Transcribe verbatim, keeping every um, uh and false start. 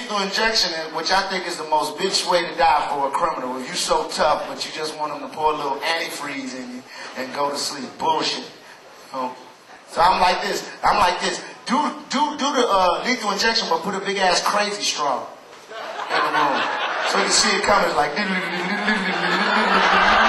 lethal injection, which I think is the most bitch way to die for a criminal. If you so tough, but you just want them to pour a little antifreeze in you and go to sleep. Bullshit. You know? So I'm like this. I'm like this. Do do do the uh, lethal injection, but put a big ass crazy straw in the room, so you can see it coming like.